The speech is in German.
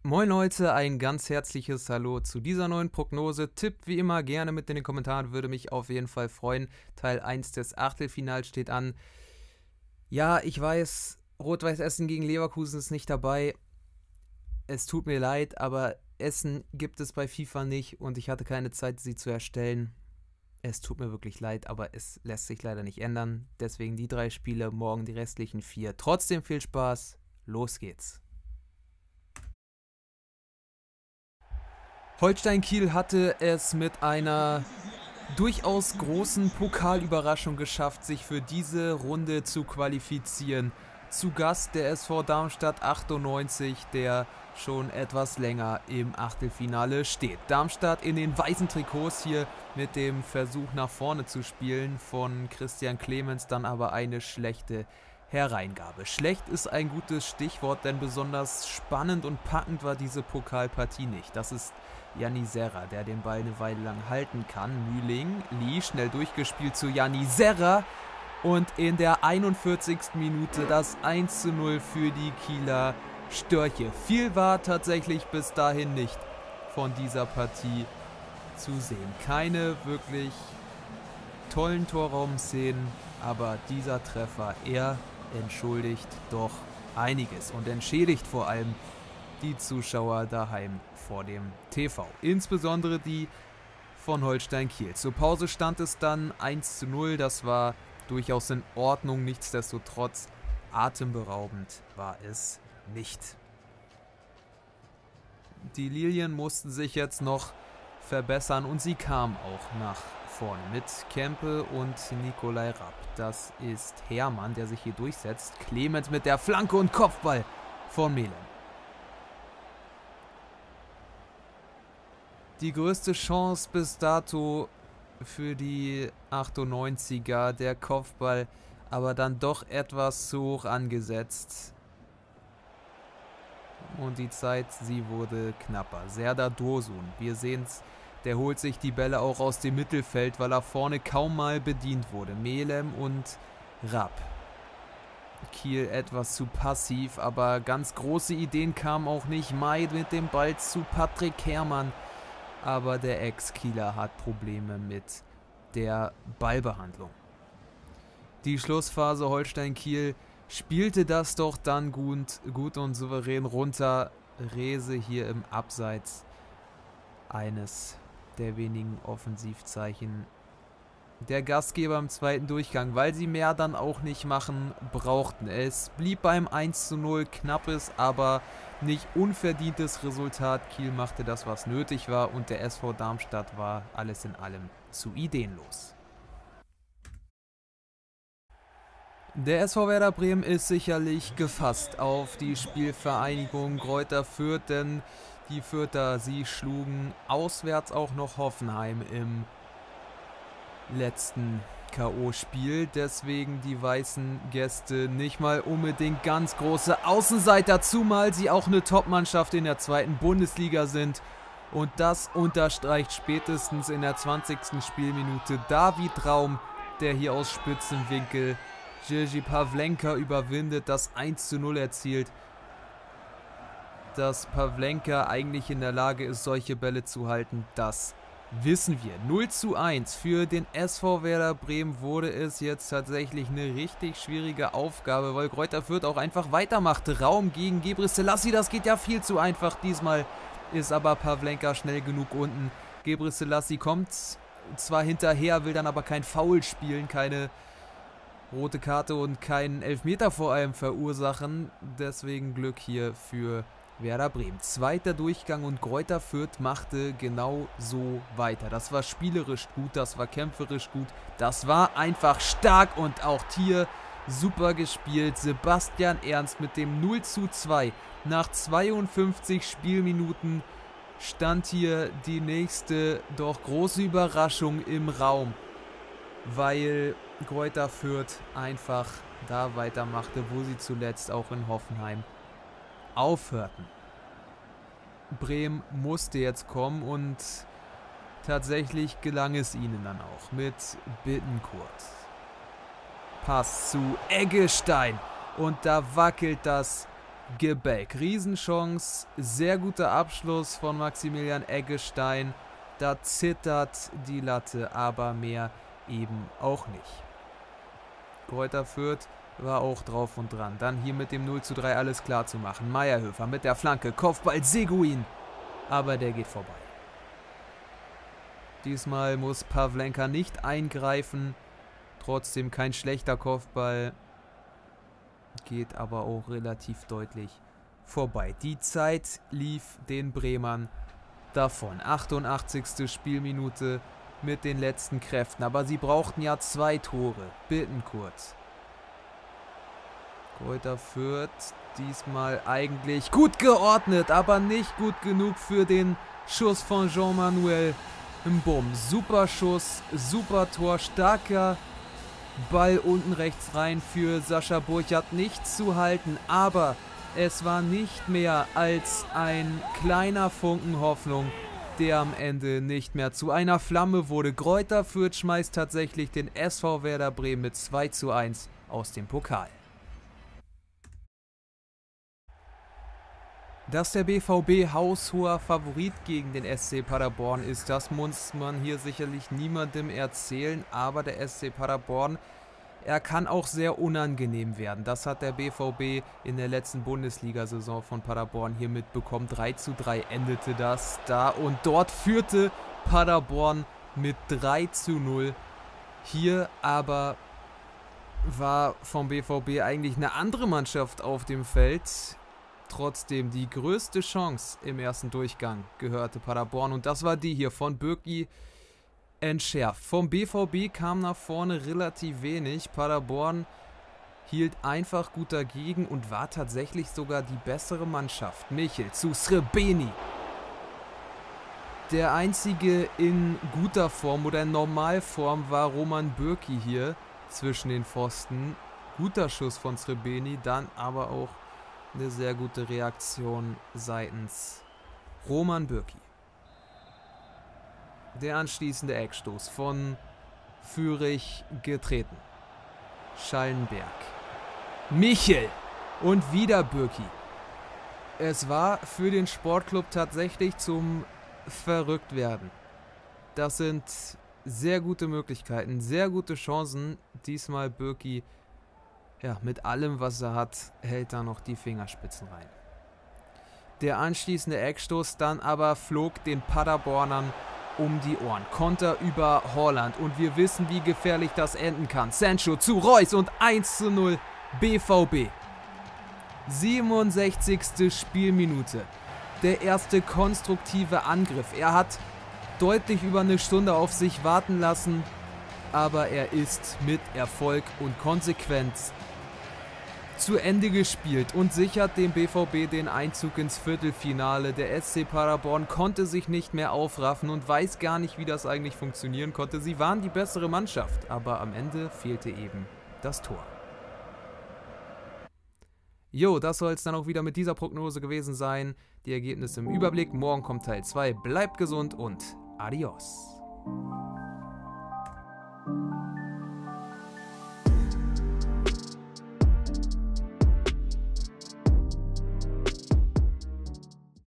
Moin Leute, ein ganz herzliches Hallo zu dieser neuen Prognose. Tippt wie immer gerne mit in den Kommentaren, würde mich auf jeden Fall freuen. Teil 1 des Achtelfinals steht an. Ja, ich weiß, Rot-Weiß Essen gegen Leverkusen ist nicht dabei. Es tut mir leid, aber Essen gibt es bei FIFA nicht und ich hatte keine Zeit, sie zu erstellen. Es tut mir wirklich leid, aber es lässt sich leider nicht ändern. Deswegen die 3 Spiele, morgen die restlichen 4. Trotzdem viel Spaß, los geht's. Holstein Kiel hatte es mit einer durchaus großen Pokalüberraschung geschafft, sich für diese Runde zu qualifizieren. Zu Gast der SV Darmstadt 98, der schon etwas länger im Achtelfinale steht. Darmstadt in den weißen Trikots hier mit dem Versuch nach vorne zu spielen von Christian Clemens, dann aber eine schlechte Hereingabe. Schlecht ist ein gutes Stichwort, denn besonders spannend und packend war diese Pokalpartie nicht. Das ist Janni Serra, der den Ball eine Weile lang halten kann. Mühling, Lee, schnell durchgespielt zu Janni Serra. Und in der 41. Minute das 1:0 für die Kieler Störche. Viel war tatsächlich bis dahin nicht von dieser Partie zu sehen. Keine wirklich tollen Torraumszenen, aber dieser Treffer, er entschuldigt doch einiges und entschädigt vor allem die Zuschauer daheim vor dem TV. Insbesondere die von Holstein Kiel. Zur Pause stand es dann 1:0. Das war durchaus in Ordnung. Nichtsdestotrotz atemberaubend war es nicht. Die Lilien mussten sich jetzt noch verbessern und sie kamen auch nach vorne mit Kempe und Nikolai Rapp. Das ist Hermann, der sich hier durchsetzt. Clemens mit der Flanke und Kopfball von Melem. Die größte Chance bis dato für die 98er, der Kopfball, aber dann doch etwas zu hoch angesetzt. Und die Zeit, sie wurde knapper. Serdar Dursun, wir sehen es, der holt sich die Bälle auch aus dem Mittelfeld, weil er vorne kaum mal bedient wurde. Melem und Rapp. Kiel etwas zu passiv, aber ganz große Ideen kamen auch nicht. Mai mit dem Ball zu Patrick Herrmann. Aber der Ex-Kieler hat Probleme mit der Ballbehandlung. Die Schlussphase Holstein Kiel spielte das doch dann gut und souverän runter. Rehse hier im Abseits, eines der wenigen Offensivzeichen der Gastgeber im zweiten Durchgang, weil sie mehr dann auch nicht machen brauchten. Es blieb beim 1:0, knappes, aber nicht unverdientes Resultat. Kiel machte das, was nötig war, und der SV Darmstadt war alles in allem zu ideenlos. Der SV Werder Bremen ist sicherlich gefasst auf die Spielvereinigung Greuther Fürth, denn die Fürther, sie schlugen auswärts auch noch Hoffenheim im letzten K.O.-Spiel. Deswegen die weißen Gäste nicht mal unbedingt ganz große Außenseiter, zumal sie auch eine Top-Mannschaft in der zweiten Bundesliga sind. Und das unterstreicht spätestens in der 20. Spielminute David Raum, der hier aus Spitzenwinkel Jiří Pavlenka überwindet, das 1:0 erzielt. Dass Pavlenka eigentlich in der Lage ist, solche Bälle zu halten, das wissen wir. 0:1 für den SV Werder Bremen wurde es jetzt tatsächlich eine richtig schwierige Aufgabe, weil Greuther Fürth auch einfach weitermachte. Raum gegen Gebre Selassie, das geht ja viel zu einfach. Diesmal ist aber Pavlenka schnell genug unten. Gebre Selassie kommt zwar hinterher, will dann aber kein Foul spielen, keine rote Karte und keinen Elfmeter vor allem verursachen. Deswegen Glück hier für Werder Bremen. Zweiter Durchgang und Greuther Fürth machte genau so weiter. Das war spielerisch gut, das war kämpferisch gut, das war einfach stark und auch hier super gespielt. Sebastian Ernst mit dem 0:2. Nach 52 Spielminuten stand hier die nächste doch große Überraschung im Raum, weil Greuther Fürth einfach da weitermachte, wo sie zuletzt auch in Hoffenheim aufhörten. Bremen musste jetzt kommen und tatsächlich gelang es ihnen dann auch mit Bittencourt. Pass zu Eggestein und da wackelt das Gebäck. Riesenchance, sehr guter Abschluss von Maximilian Eggestein. Da zittert die Latte, aber mehr eben auch nicht. Greuther Fürth war auch drauf und dran. Dann hier mit dem 0:3 alles klar zu machen. Mayerhöfer mit der Flanke, Kopfball, Seguin. Aber der geht vorbei. Diesmal muss Pavlenka nicht eingreifen. Trotzdem kein schlechter Kopfball. Geht aber auch relativ deutlich vorbei. Die Zeit lief den Bremern davon. 88. Spielminute mit den letzten Kräften. Aber sie brauchten ja 2 Tore. Bittenkurt. Greuther Fürth diesmal eigentlich gut geordnet, aber nicht gut genug für den Schuss von Jean-Manuel Mbom. Super Schuss, super Tor, starker Ball unten rechts rein für Sascha Burchardt, nicht zu halten, aber es war nicht mehr als ein kleiner Funken Hoffnung, der am Ende nicht mehr zu einer Flamme wurde. Greuther Fürth schmeißt tatsächlich den SV Werder Bremen mit 2:1 aus dem Pokal. Dass der BVB haushoher Favorit gegen den SC Paderborn ist, das muss man hier sicherlich niemandem erzählen, aber der SC Paderborn, er kann auch sehr unangenehm werden. Das hat der BVB in der letzten Bundesliga-Saison von Paderborn hier mitbekommen. 3:3 endete das da und dort führte Paderborn mit 3:0. Hier aber war vom BVB eigentlich eine andere Mannschaft auf dem Feld. Trotzdem die größte Chance im ersten Durchgang gehörte Paderborn und das war die hier von Bürki entschärft. Vom BVB kam nach vorne relativ wenig. Paderborn hielt einfach gut dagegen und war tatsächlich sogar die bessere Mannschaft. Michel zu Srebeni. Der einzige in guter Form oder in Normalform war Roman Bürki hier zwischen den Pfosten. Guter Schuss von Srebeni, dann aber auch eine sehr gute Reaktion seitens Roman Bürki. Der anschließende Eckstoß von Führig getreten. Schallenberg. Michel und wieder Bürki. Es war für den Sportclub tatsächlich zum Verrücktwerden. Das sind sehr gute Möglichkeiten, sehr gute Chancen. Diesmal Bürki, ja, mit allem, was er hat, hält da noch die Fingerspitzen rein. Der anschließende Eckstoß dann aber flog den Paderbornern um die Ohren. Konter über Haaland und wir wissen, wie gefährlich das enden kann. Sancho zu Reus und 1:0 BVB. 67. Spielminute. Der erste konstruktive Angriff. Er hat deutlich über eine Stunde auf sich warten lassen, aber er ist mit Erfolg und Konsequenz zu Ende gespielt und sichert dem BVB den Einzug ins Viertelfinale. Der SC Paderborn konnte sich nicht mehr aufraffen und weiß gar nicht, wie das eigentlich funktionieren konnte. Sie waren die bessere Mannschaft, aber am Ende fehlte eben das Tor. Jo, das soll es dann auch wieder mit dieser Prognose gewesen sein. Die Ergebnisse im Überblick. Morgen kommt Teil 2. Bleibt gesund und adios.